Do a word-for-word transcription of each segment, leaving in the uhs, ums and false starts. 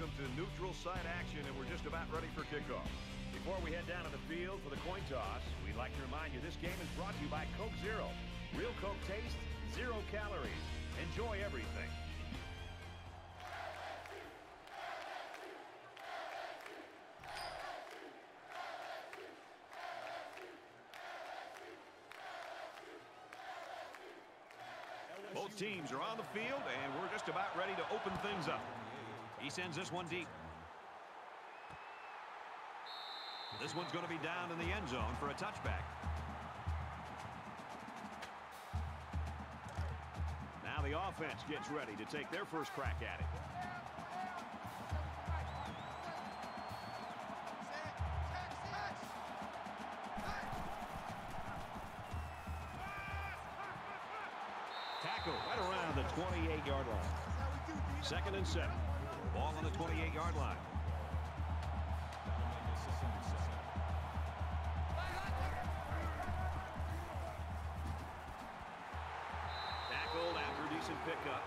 welcome to neutral site action, and we're just about ready for kickoff. Before we head down to the field for the coin toss, we'd like to remind you this game is brought to you by Coke Zero. Real Coke taste, zero calories. Enjoy everything. Both teams are on the field, and we're just about ready to open things up. He sends this one deep. This one's going to be down in the end zone for a touchback. Now the offense gets ready to take their first crack at it. Tackle right around the twenty-eight yard line. Second and seven. Ball on the twenty-eight yard line. Tackled after a decent pickup.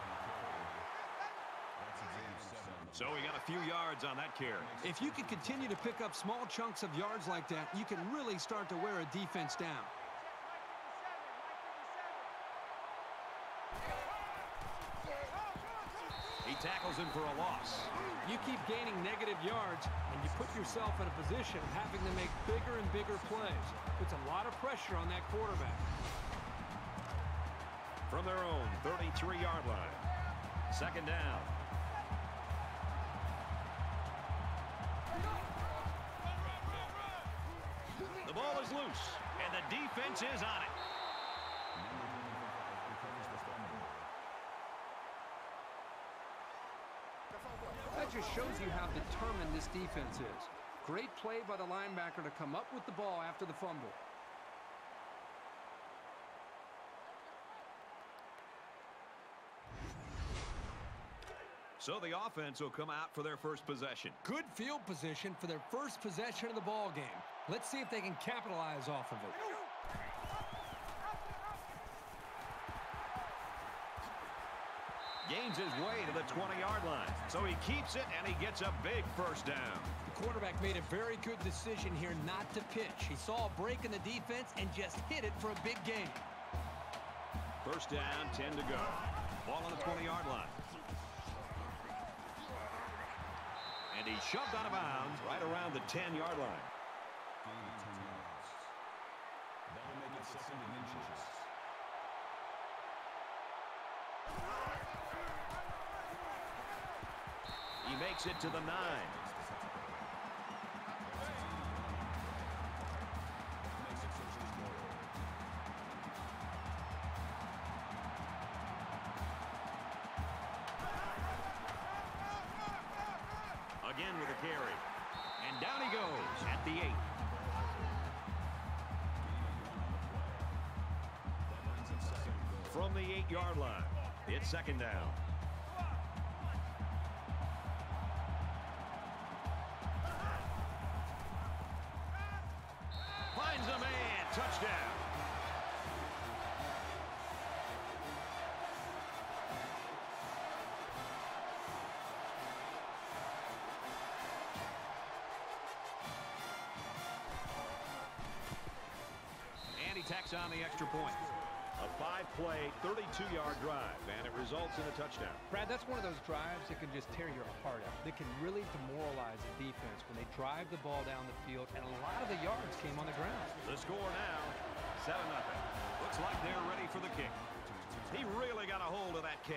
So we got a few yards on that carry. If you can continue to pick up small chunks of yards like that, you can really start to wear a defense down. He tackles him for a loss. You keep gaining negative yards, and you put yourself in a position of having to make bigger and bigger plays. Puts a lot of pressure on that quarterback. From their own thirty-three yard line. Second down. The ball is loose, and the defense is on it. That just shows you how determined this defense is. Great play by the linebacker to come up with the ball after the fumble. So the offense will come out for their first possession. Good field position for their first possession of the ball game. Let's see if they can capitalize off of it. Gains his way to the twenty yard line. So he keeps it, and he gets a big first down. The quarterback made a very good decision here not to pitch. He saw a break in the defense and just hit it for a big gain. First down, ten to go. Ball on the twenty yard line. And he's shoved out of bounds right around the ten yard line. That'll make it second and inches. He makes it to the nine. Again with a carry. And down he goes at the eight. From the eight yard line, it's second down. Finds a man. Touchdown. And he tacks on the extra point. A five-play, thirty-two yard drive, and it results in a touchdown. Brad, that's one of those drives that can just tear your heart out. They can really demoralize the defense when they drive the ball down the field, and a lot of the yards came on the ground. The score now, seven nothing. Looks like they're ready for the kick. He really got a hold of that kick.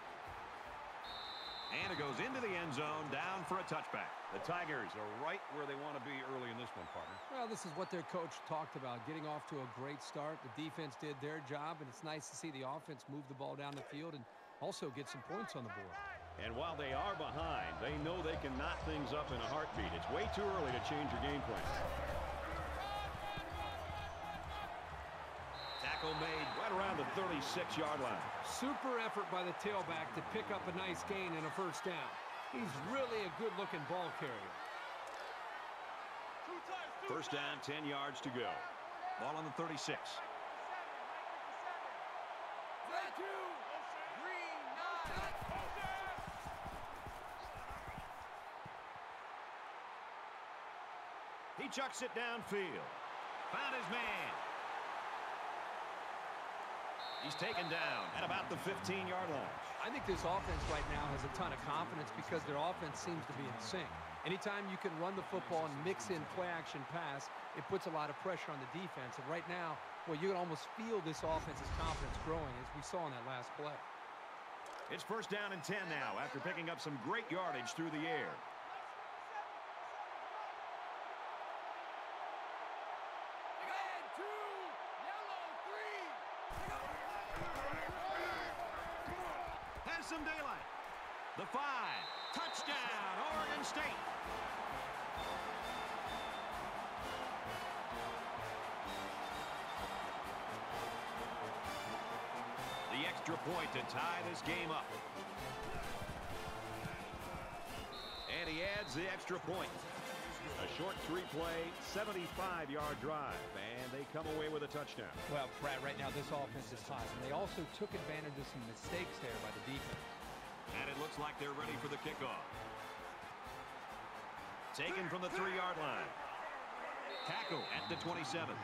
And it goes into the end zone, down for a touchback. The Tigers are right where they want to be early in this one, partner. Well, this is what their coach talked about, getting off to a great start. The defense did their job, and it's nice to see the offense move the ball down the field and also get some points on the board. And while they are behind, they know they can knot things up in a heartbeat. It's way too early to change your game plan. Tackle made right around the thirty-six yard line. Super effort by the tailback to pick up a nice gain and a first down. He's really a good-looking ball carrier. First down, ten yards to go. Ball on the thirty-six. He chucks it downfield. Found his man. He's taken down at about the fifteen-yard line. I think this offense right now has a ton of confidence because their offense seems to be in sync. Anytime you can run the football and mix in play-action pass, it puts a lot of pressure on the defense. And right now, well, you can almost feel this offense's confidence growing, as we saw in that last play. It's first down and ten now after picking up some great yardage through the air. Has some daylight. The five. Touchdown, Oregon State. The extra point to tie this game up. And he adds the extra point. A short three-play, seventy-five-yard drive, and they come away with a touchdown. Well, Brad, right now this offense is hot, and they also took advantage of some mistakes there by the defense. And it looks like they're ready for the kickoff. Taken from the three-yard line. Tackle at the twenty-seven.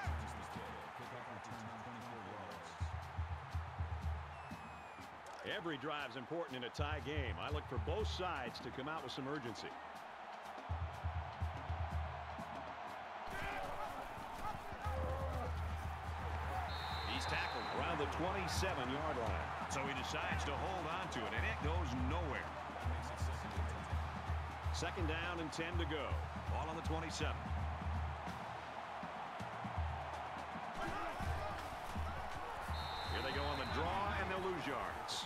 Every drive's important in a tie game. I look for both sides to come out with some urgency. He's tackled around the twenty-seven-yard line. So he decides to hold on to it, and it goes nowhere. Second down and ten to go. Ball on the twenty-seven. Here they go on the draw, and they'll lose yards.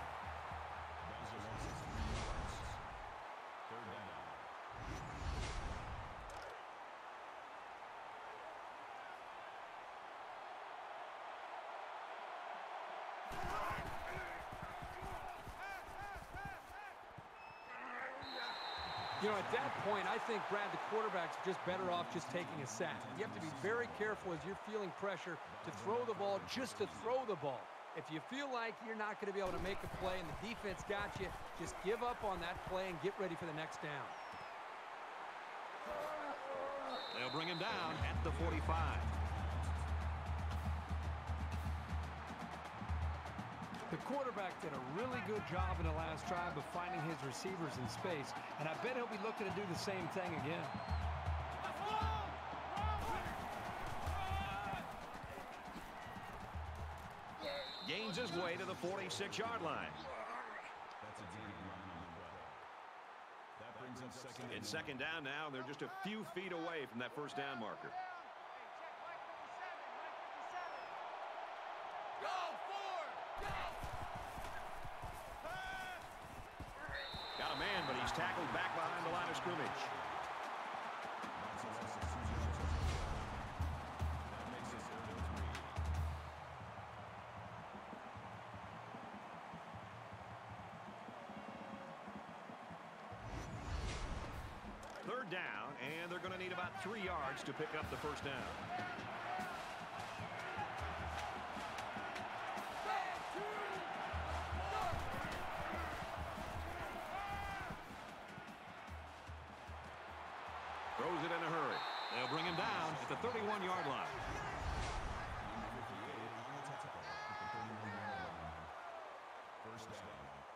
You know, at that point, I think, Brad, the quarterback's just better off just taking a sack. You have to be very careful as you're feeling pressure to throw the ball just to throw the ball. If you feel like you're not going to be able to make a play and the defense got you, just give up on that play and get ready for the next down. They'll bring him down at the forty-five. The quarterback did a really good job in the last drive of finding his receivers in space, and I bet he'll be looking to do the same thing again. Gains his way to the forty-six-yard line. That's a deep run on the play. That brings up second. It's second down now. They're just a few feet away from that first down marker. Got a man, but he's tackled back behind the line of scrimmage. Third down, and they're going to need about three yards to pick up the first down. Throws it in a hurry. They'll bring him down at the thirty-one-yard line. First down.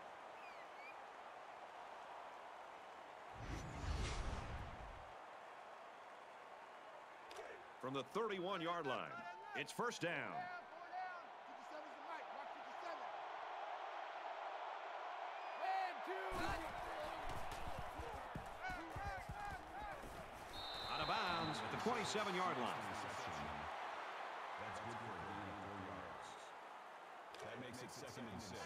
From the thirty-one-yard line, it's first down. Out of bounds at the twenty-seven-yard line. That's good for a gain of four yards. That makes it second and six.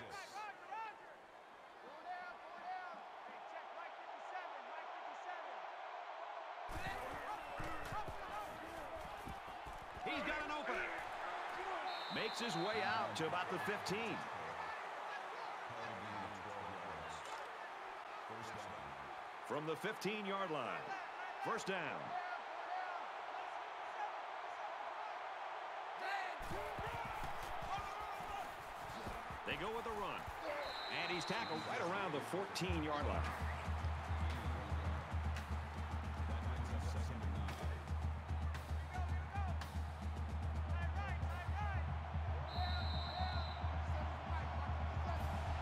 He's got an opening. Makes his way out to about the fifteen. From the fifteen-yard line. First down. They go with a run. And he's tackled right around the fourteen-yard line.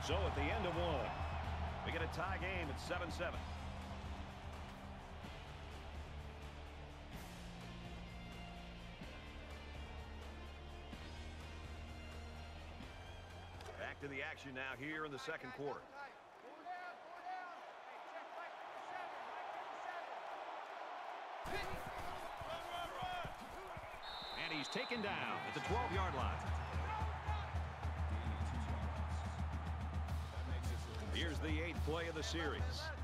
So at the end of one, we get a tie game at seven seven. Back to the action now here in the second quarter. And he's taken down at the twelve-yard line. Here's the eighth play of the series.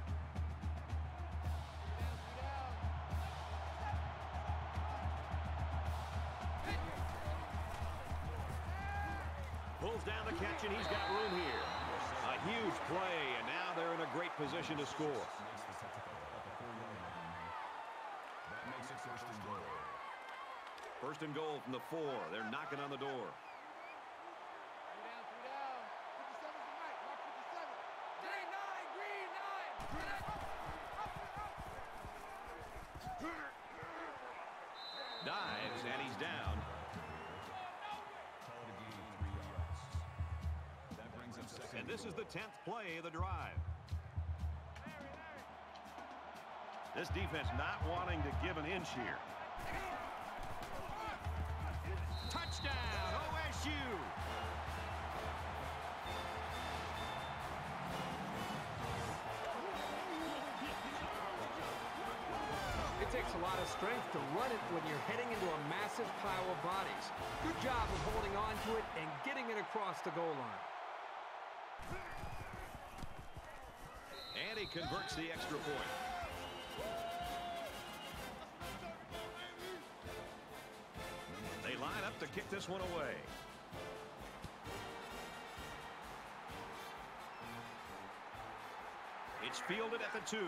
Pulls down the catch, and he's got room here. A huge play, and now they're in a great position to score. That makes it first and goal. First and goal from the four. They're knocking on the door. Dives, and he's down. Call it a gain of three yards. That brings up second. And this is the tenth play of the drive. This defense not wanting to give an inch here. Touchdown, O S U! It takes a lot of strength to run it when you're heading into a massive pile of bodies. Good job of holding on to it and getting it across the goal line. And he converts the extra point. They line up to kick this one away. It's fielded at the two.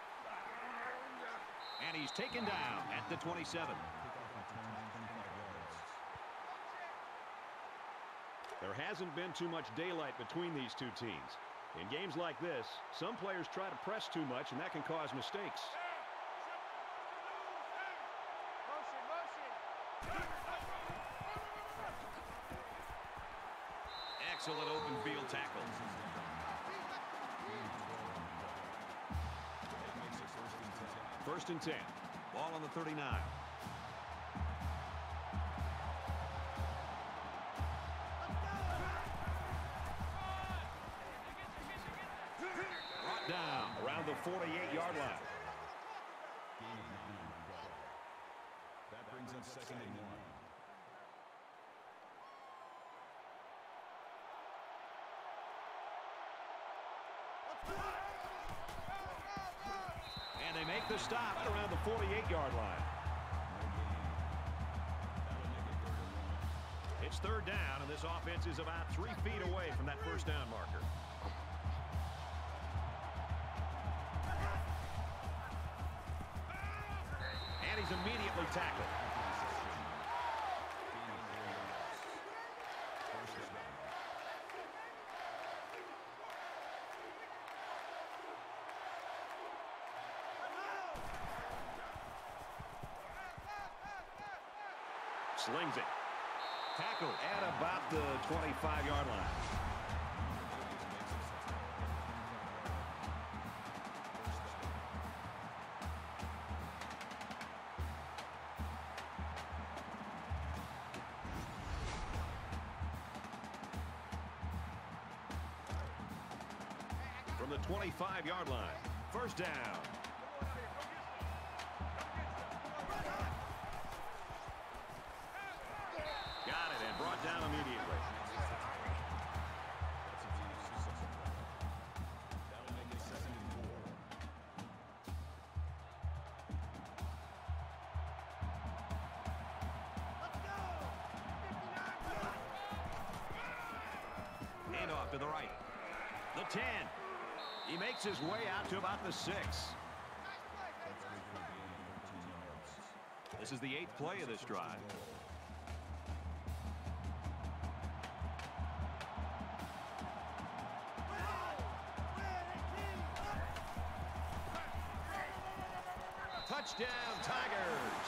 And he's taken down at the twenty-seven. There hasn't been too much daylight between these two teams. In games like this, some players try to press too much, and that can cause mistakes. Excellent open field tackle. First and ten. Ball on the thirty-nine. Brought down around the forty-eight-yard line. That brings up second and one. And they make the stop at around the forty-eight-yard line. It's third down, and this offense is about three feet away from that first down marker. And he's immediately tackled. Slings it. Tackled at about the twenty-five-yard line. From the twenty-five-yard line, first down. Got it and brought down immediately. That'll make it second and four. Hand off to the right. The ten. He makes his way out to about the six. This is the eighth play of this drive. Touchdown, Tigers.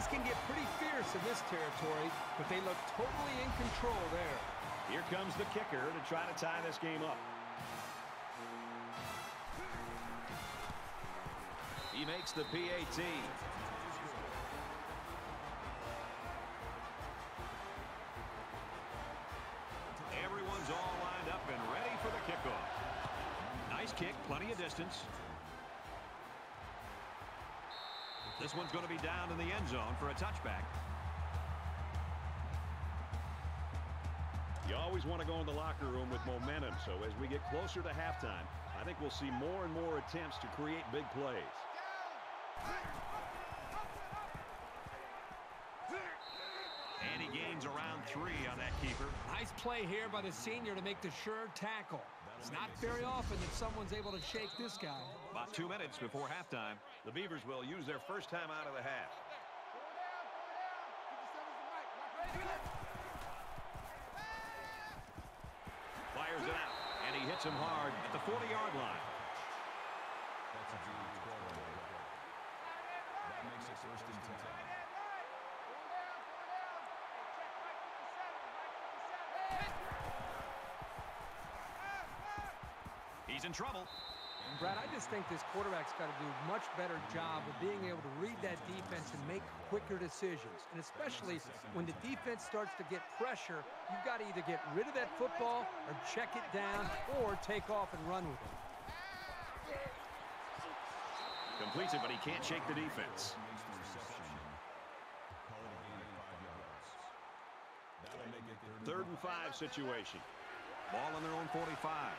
Things can get pretty fierce in this territory, but they look totally in control there. Here comes the kicker to try to tie this game up. He makes the P A T. Everyone's all lined up and ready for the kickoff. Nice kick, plenty of distance. This one's going to be down in the end zone for a touchback. You always want to go in the locker room with momentum, so as we get closer to halftime, I think we'll see more and more attempts to create big plays. And he gains around three on that keeper. Nice play here by the senior to make the sure tackle. It's not very often that someone's able to shake this guy. About two minutes before halftime, the Beavers will use their first time out of the half. Fires it out, and he hits him hard at the forty-yard line. That's a huge twelve. That makes it first and ten. He's in trouble. Brad, I just think this quarterback's got to do a much better job of being able to read that defense and make quicker decisions. And especially when the defense starts to get pressure, you've got to either get rid of that football or check it down or take off and run with it. Completes it, but he can't shake the defense. Makes the reception. Call it a gain of five yards. That'll make it Third and five situation. Ball on their own forty-five.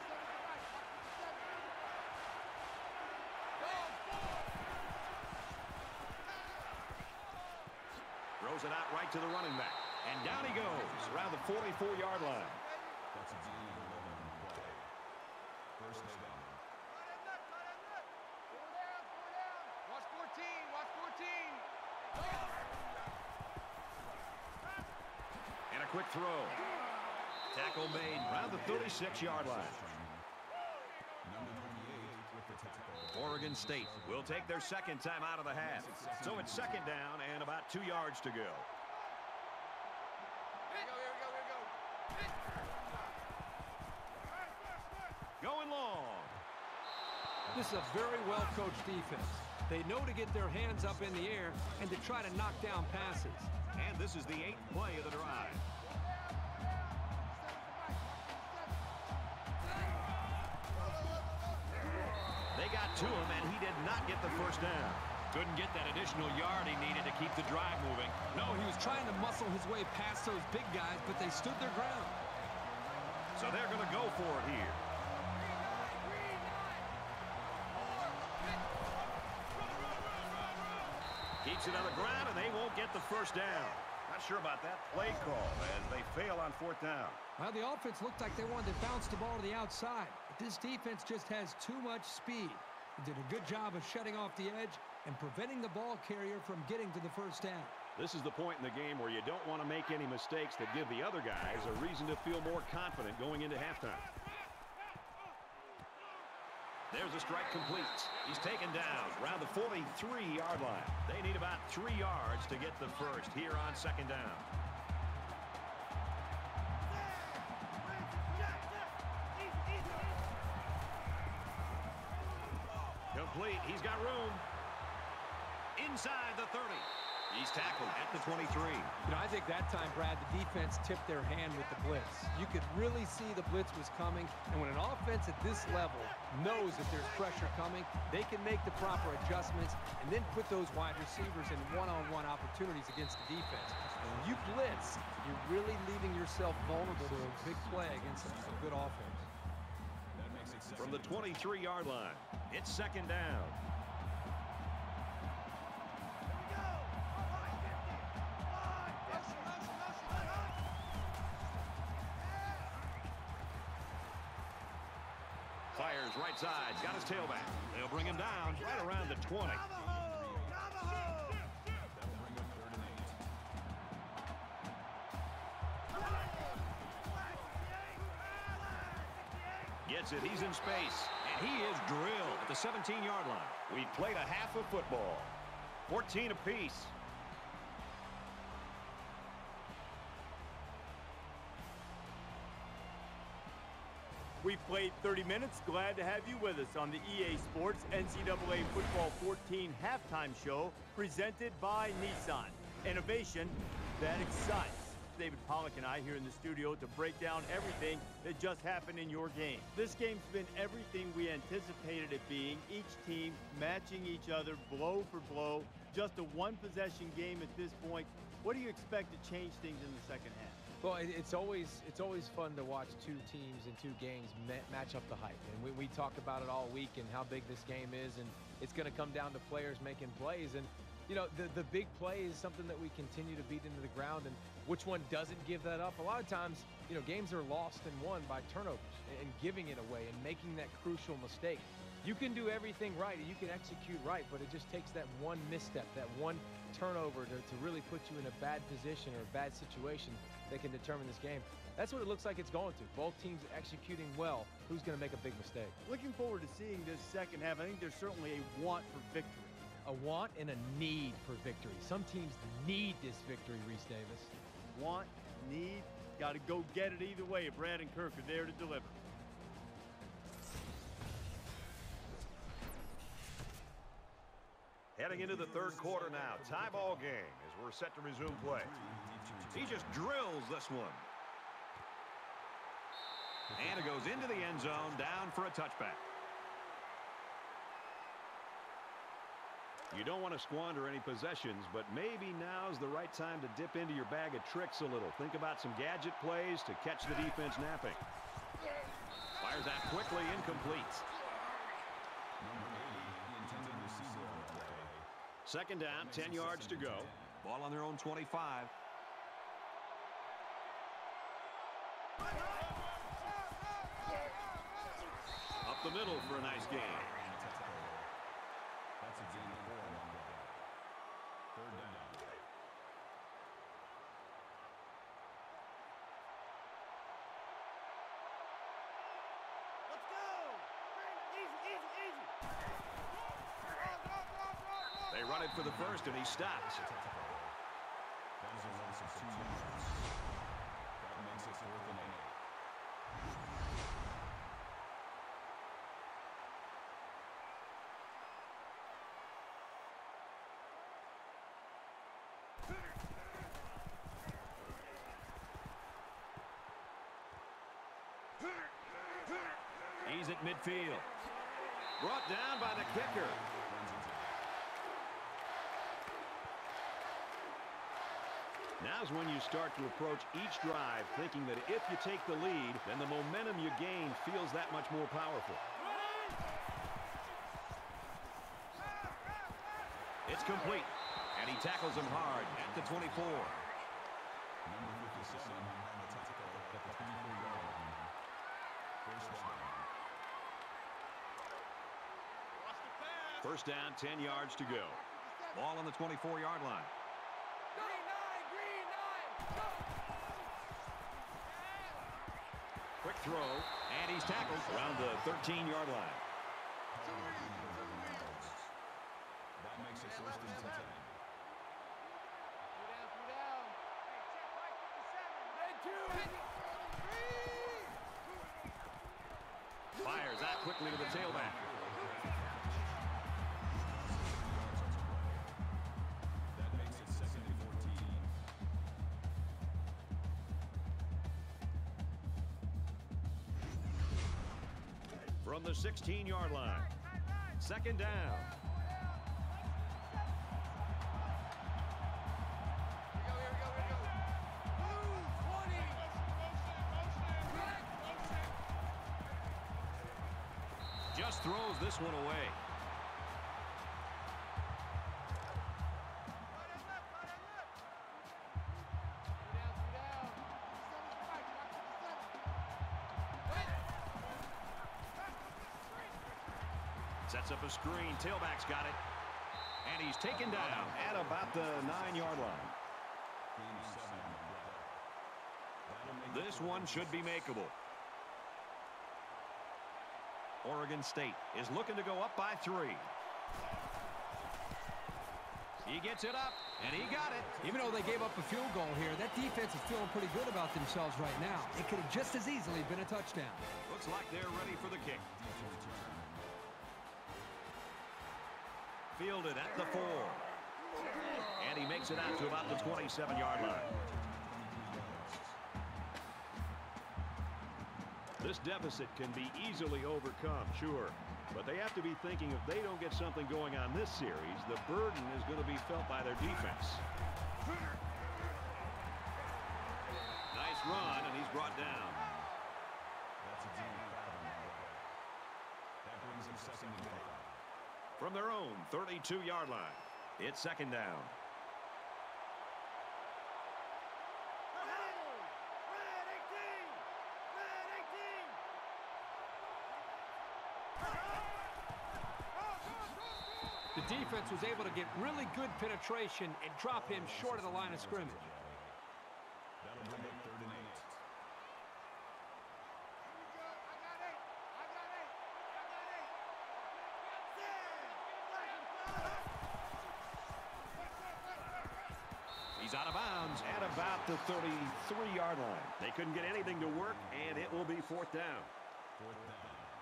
Throws it out right to the running back. And down he goes around the forty-four-yard line. That's a gain of eleven on the play. First down. Watch fourteen. Watch fourteen. And a quick throw. Tackle made around the thirty-six-yard line. Number twenty-eight with the tackle. Oregon State will take their second time out of the half. So it's second down and about two yards to go. Here we go, here we go, here we go. Going long. This is a very well-coached defense. They know to get their hands up in the air and to try to knock down passes. And this is the eighth play of the drive. They got to him, and he did not get the first down. Couldn't get that additional yard he needed to keep the drive moving. No, he was trying to muscle his way past those big guys, but they stood their ground. So they're going to go for it here. Keeps it on the ground, and they won't get the first down. Not sure about that play call as they fail on fourth down. Well, the offense looked like they wanted to bounce the ball to the outside. But this defense just has too much speed. They did a good job of shutting off the edge and preventing the ball carrier from getting to the first down. This is the point in the game where you don't want to make any mistakes that give the other guys a reason to feel more confident going into halftime. There's a strike complete. He's taken down around the forty-three-yard line. They need about three yards to get the first here on second down. Complete. He's got room. Inside the thirty. He's tackled at the twenty-three. You know, I think that time, Brad, the defense tipped their hand with the blitz. You could really see the blitz was coming, and when an offense at this level knows that there's pressure coming, they can make the proper adjustments and then put those wide receivers in one-on-one opportunities against the defense. And when you blitz, you're really leaving yourself vulnerable to a big play against a good offense. From the twenty-three-yard line, it's second down. Fires right side, got his tailback. They'll bring him down right around the twenty. Gets it, he's in space, and he is drilled at the seventeen-yard line. We played a half of football, fourteen apiece. We've played thirty minutes. Glad to have you with us on the E A Sports N C double A Football fourteen halftime show presented by Nissan. Innovation that excites. David Pollack and I here in the studio to break down everything that just happened in your game. This game's been everything we anticipated it being. Each team matching each other blow for blow. Just a one-possession game at this point. What do you expect to change things in the second half? Well, it's always it's always fun to watch two teams in two games match up the hype. And we, we talk about it all week and how big this game is. And it's going to come down to players making plays. And, you know, the, the big play is something that we continue to beat into the ground. And which one doesn't give that up? A lot of times, you know, games are lost and won by turnovers and giving it away and making that crucial mistake. You can do everything right and you can execute right, but it just takes that one misstep, that one turnover to, to really put you in a bad position or a bad situation that can determine this game. That's what it looks like it's going to. Both teams executing well. Who's going to make a big mistake? Looking forward to seeing this second half. I think there's certainly a want for victory. A want and a need for victory. Some teams need this victory, Reese Davis. Want, need, got to go get it either way. Brad and Kirk are there to deliver. Heading into the third quarter now. Tie ball game as we're set to resume play. He just drills this one. And it goes into the end zone, down for a touchback. You don't want to squander any possessions, but maybe now's the right time to dip into your bag of tricks a little. Think about some gadget plays to catch the defense napping. Fires out quickly, incomplete. Second down, ten yards to go. Ball on their own twenty-five. Up the middle for a nice gain. That's a gain of four along the way. Third down. Let's go! Easy, easy, easy! They run it for the first, and he stops. That is a loss of two yards. That makes it fourth and eight. He's at midfield. Brought down by the kicker. Now's when you start to approach each drive thinking that if you take the lead, then the momentum you gain feels that much more powerful. It's complete, and he tackles him hard at the twenty-four. Number fifty-seven on the tackle at the twenty-four yard line. First down. First down, ten yards to go. Ball on the twenty-four yard line. Quick throw, and he's tackled around the thirteen yard line. That makes it first and ten. Fires out quickly to the tailback. That makes it second and fourteen. From the sixteen yard line. Second down. Just throws this one away. Sets up a screen. Tailback's got it. And he's taken down at about the nine yard line. This one should be makeable. Oregon State is looking to go up by three. He gets it up, and he got it. Even though they gave up a field goal here, that defense is feeling pretty good about themselves right now. It could have just as easily been a touchdown. Looks like they're ready for the kick. Fielded at the four. And he makes it out to about the twenty-seven yard line. This deficit can be easily overcome, sure. But they have to be thinking if they don't get something going on this series, the burden is going to be felt by their defense. Nice run, and he's brought down. That's a team foul on that play. That brings him second and goal. From their own thirty-two yard line, it's second down. The defense was able to get really good penetration and drop him short of the line of scrimmage. That'll bring up third and eight. He's out of bounds at about the thirty-three yard line. They couldn't get anything to work, and it will be fourth down. Fourth down.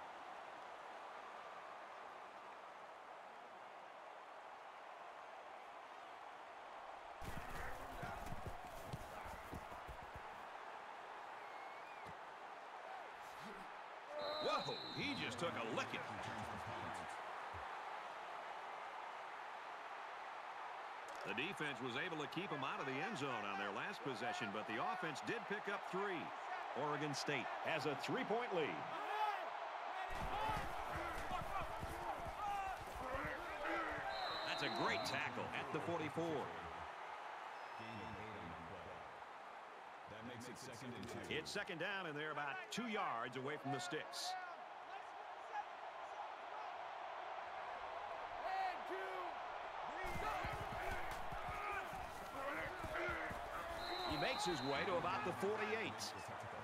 Whoa, he just took a licking. The defense was able to keep him out of the end zone on their last possession, but the offense did pick up three. Oregon State has a three-point lead. That's a great tackle at the forty-four. Gain of eight on the play. That makes it second and two. It's second down, and they're about two yards away from the sticks. He makes his way to about the forty-eight. Gain of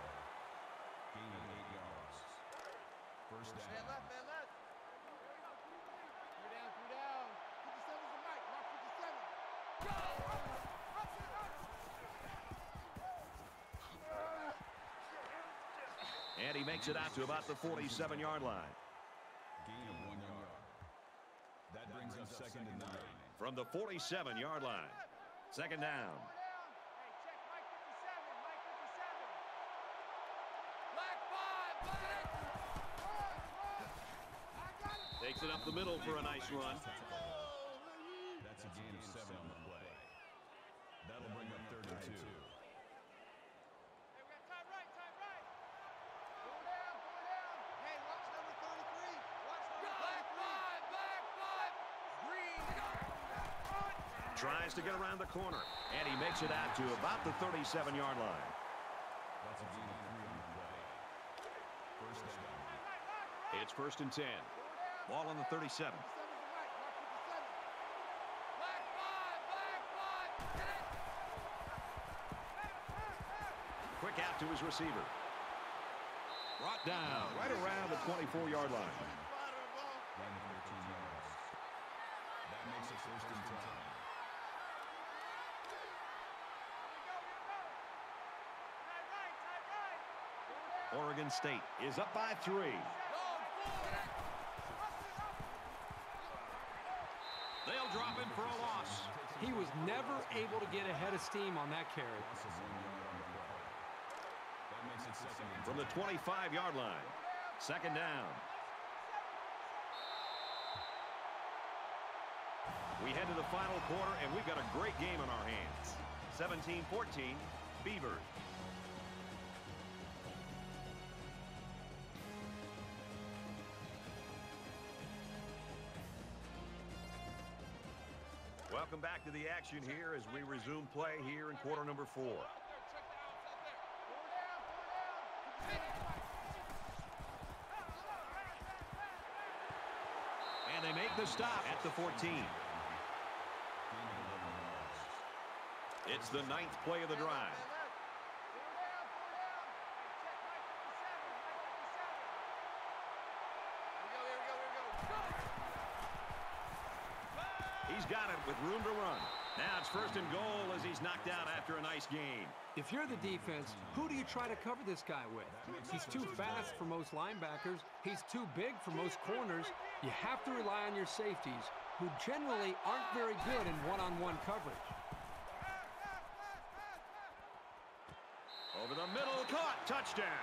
eight yards. First down. Man left, man left. Three down, three down. fifty-seven's the mic. Mark fifty-seven. Go! And he makes it out to about the forty-seven yard line. Gain of one yard. That brings up second and nine. From the forty-seven yard line. Second down. Hey, check Mike fifty-seven. Mike fifty-seven. Black five. Black. I got it. Takes it up the middle for a nice run. That's a gain of seven on the play. That'll bring up third and two. Hey, we got time right, time right. Four down, four down. Hey, watch number thirty-three. Watch number thirty-three. Black five, black five. Green. Tries to get around the corner. And he makes it out to about the thirty-seven yard line. That's a gain of three on the play. First down. It's first and ten. Ball on the thirty-seven. fifty-seven's the mic. Mark fifty-seven. Black five, black five. Get it. Quick out to his receiver. Brought down right around the twenty-four yard line. Gain of thirteen yards. That makes it first and ten. Oregon State is up by three. They'll drop him for a loss. He was never able to get ahead of steam on that carry. Loss of one yard on the play. That makes it second and From the twenty-five yard line. Second down. We head to the final quarter, and we've got a great game on our hands. seventeen fourteen, Beavers. Welcome back to the action here as we resume play here in quarter number four. And they make the stop at the fourteen. It's the ninth play of the drive. He's got it with room to run. Now it's first and goal as he's knocked out after a nice gain. If you're the defense, who do you try to cover this guy with? He's too fast for most linebackers. He's too big for most corners. You have to rely on your safeties, who generally aren't very good in one-on-one coverage. Over the middle, caught, touchdown.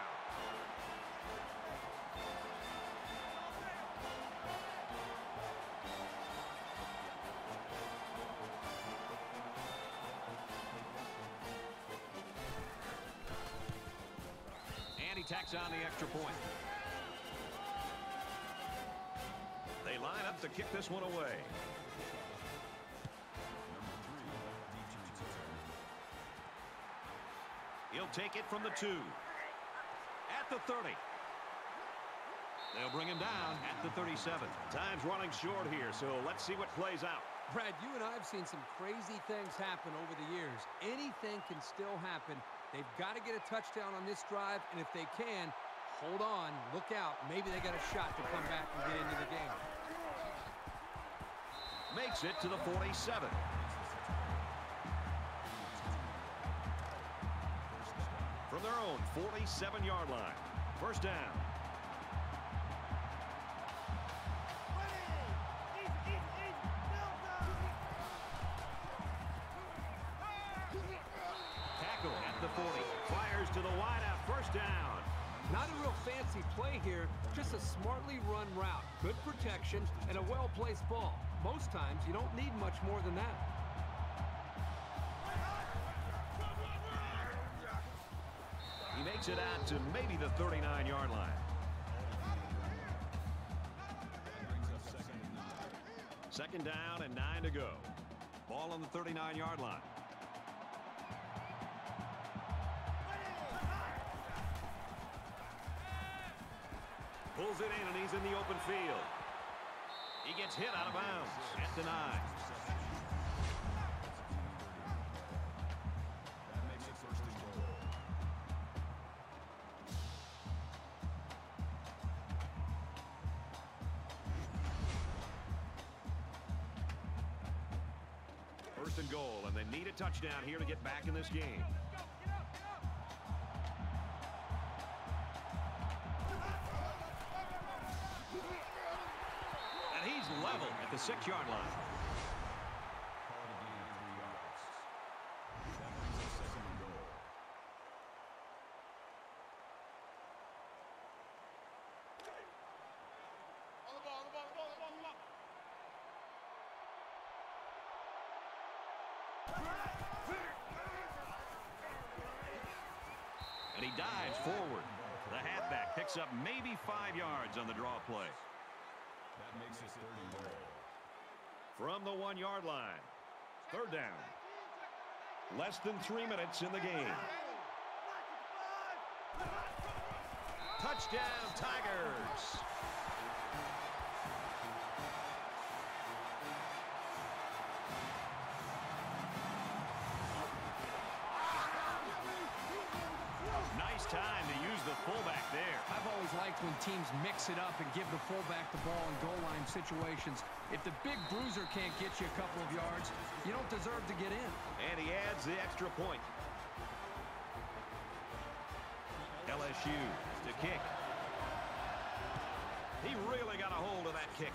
And he tacks on the extra point. They line up to kick this one away. He'll take it from the two. At the thirty. They'll bring him down at the thirty-seven. Time's running short here, so let's see what plays out. Brad, you and I have seen some crazy things happen over the years. Anything can still happen. They've got to get a touchdown on this drive, and if they can, hold on, look out. Maybe they got a shot to come back and get into the game. Makes it to the forty-seven. From their own forty-seven yard line. First down. Tackle at the forty. Fires to the wideout. First down. Not a real fancy play here, just a smartly run route. Good protection and a well-placed ball. Most times, you don't need much more than that. He makes it out to maybe the thirty-nine yard line. Second down and nine to go. Ball on the thirty-nine yard line. Pulls it in, and he's in the open field. He gets hit out of bounds at the nine. That makes it first and goal. First and goal, and they need a touchdown here to get back in this game. And he's level at the six yard line. Call it a gain of three yards. That brings us second and goal. On the ball, on the ball, on the ball, on the ball, on the ball. And he dives forward. The halfback picks up maybe five yards on the draw play. That makes it third and goal. From the one yard line. Third down. Less than three minutes in the game. Touchdown, Tigers. Nice time to use the fullback there. I've always liked when teams mix it up and give the fullback the ball in goal line situations. If the big bruiser can't get you a couple of yards, you don't deserve to get in. And he adds the extra point. L S U to kick. He really got a hold of that kick.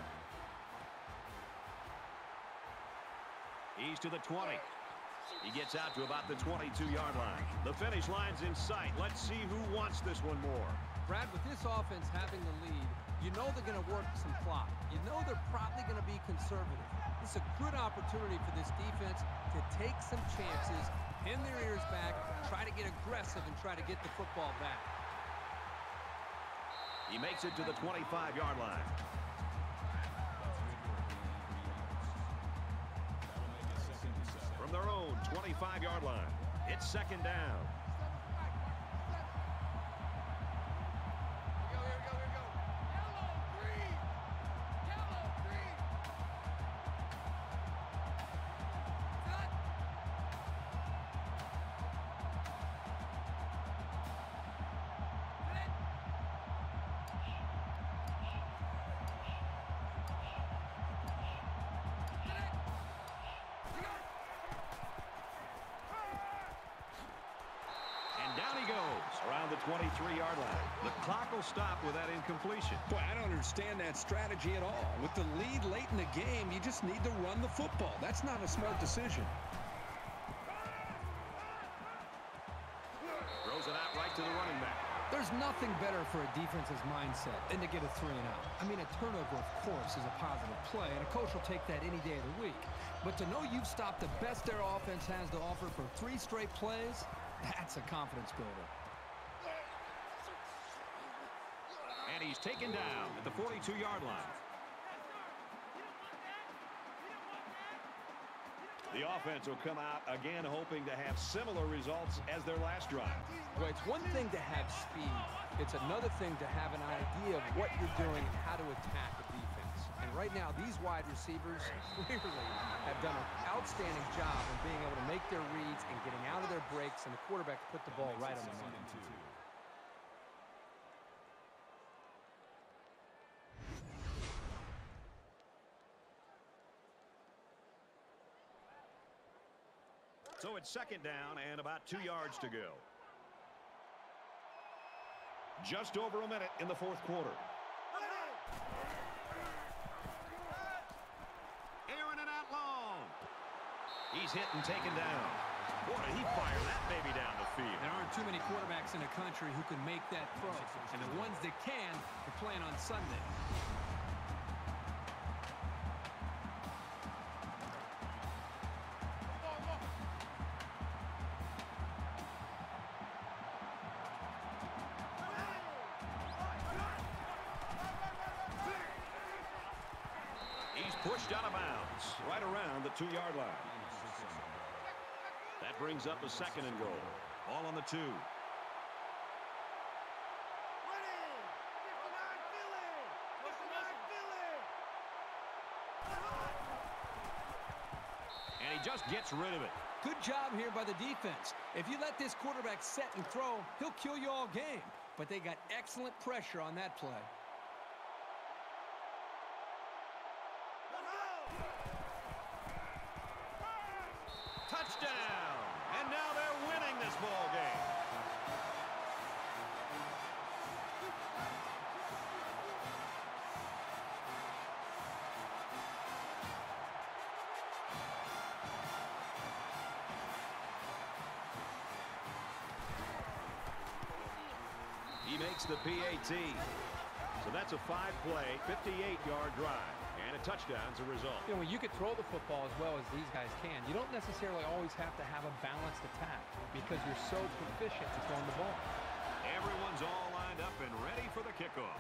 He's to the twenty. He gets out to about the twenty-two yard line. The finish line's in sight. Let's see who wants this one more. Brad, with this offense having the lead, you know they're going to work some clock. You know they're probably going to be conservative. It's a good opportunity for this defense to take some chances, pin their ears back, try to get aggressive, and try to get the football back. He makes it to the twenty-five yard line. From their own twenty-five yard line, it's second down. Here we go, here we go, here we go. Yellow, green. Yellow, green. Cut. Get it. Down he goes around the twenty-three-yard line. The clock will stop with that incompletion. Boy, I don't understand that strategy at all. With the lead late in the game, you just need to run the football. That's not a smart decision. Throws it out right to the running back. There's nothing better for a defense's mindset than to get a three and out. I mean, a turnover, of course, is a positive play, and a coach will take that any day of the week. But to know you've stopped the best their offense has to offer for three straight plays, that's a confidence builder. And he's taken down at the forty-two-yard line. The offense will come out again hoping to have similar results as their last drive. Well, it's one thing to have speed. It's another thing to have an idea of what you're doing and how to attack a defense. And right now, these wide receivers clearly have done an outstanding job of being able to make their reads and getting out of their breaks, and the quarterback put the ball right on the money. So it's second down and about two yards to go. Just over a minute in the fourth quarter. Airing it out long. He's hit and taken down. Boy, did he fire that baby down the field. There aren't too many quarterbacks in the country who can make that throw. And the ones that can are playing on Sunday. Pushed out of bounds right around the two-yard line. That brings up a second and goal. All on the two. And he just gets rid of it. Good job here by the defense. If you let this quarterback set and throw, he'll kill you all game. But they got excellent pressure on that play. Touchdown! And now they're winning this ball game. He makes the P A T. So that's a five-play, fifty-eight-yard drive. And a touchdown's a result. You know, when you could throw the football as well as these guys can, you don't necessarily always have to have a balanced attack because you're so proficient at throwing the ball. Everyone's all lined up and ready for the kickoff.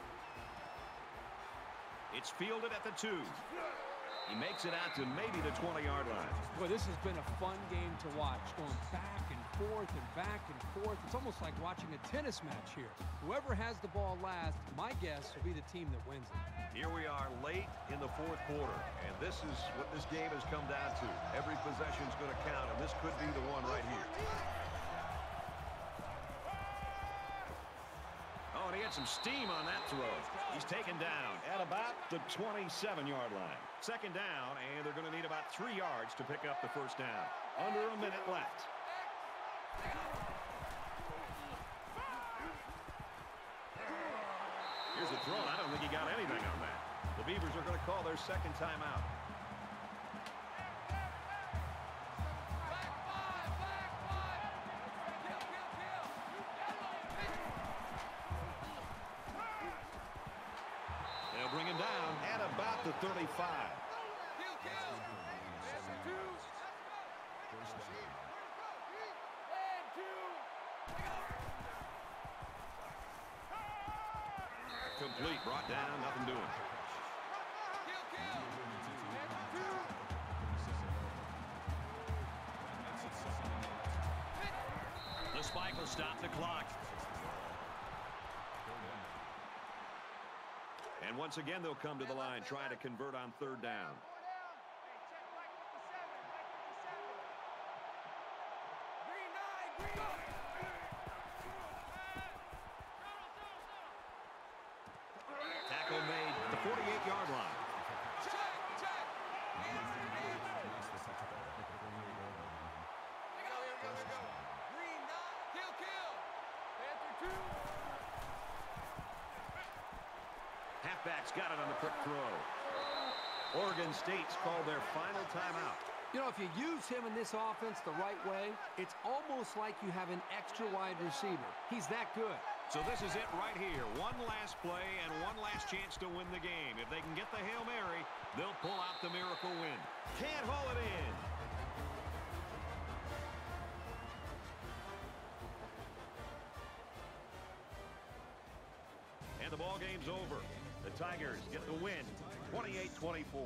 It's fielded at the two. He makes it out to maybe the twenty-yard line. Boy, this has been a fun game to watch, going back and forth and back and forth. It's almost like watching a tennis match here. Whoever has the ball last, my guess, will be the team that wins it. Here we are late in the fourth quarter, and this is what this game has come down to. Every possession is going to count, and this could be the one right here. Oh, and he had some steam on that throw. He's taken down at about the twenty-seven-yard line. Second down, and they're going to need about three yards to pick up the first down. Under a minute left. Here's the throw. I don't think he got anything on that. The Beavers are going to call their second timeout. They'll bring him down at about the thirty-five. Complete, brought down, nothing doing. The spike will stop the clock. And once again, they'll come to the line, trying to convert on third down. Tackle made at the forty-eight-yard line. Halfback's got it on the quick throw. Oregon State's called their final timeout. You know, if you use him in this offense the right way, it's almost like you have an extra wide receiver. He's that good. So this is it right here. One last play and one last chance to win the game. If they can get the Hail Mary, they'll pull out the miracle win. Can't haul it in. And the ball game's over. The Tigers get the win, twenty-eight twenty-four.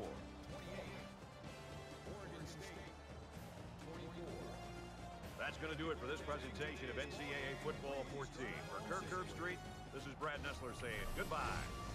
That's going to do it for this presentation of N C double A Football fourteen. For Kirk Herbstreit, this is Brad Nessler saying goodbye.